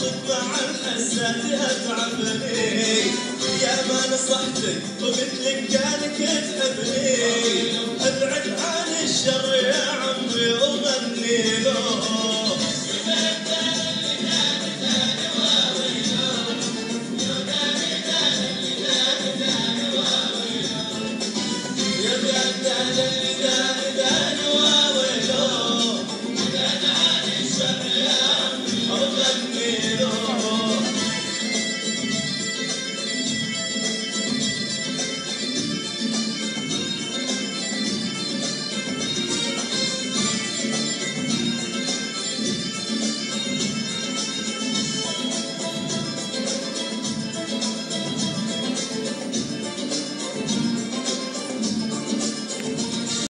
صدق مع الحسات اتعبني، يا ما نصحتك وقلت لك كانك تحبني، ابعد عن الشر يا عمي وغني له. يا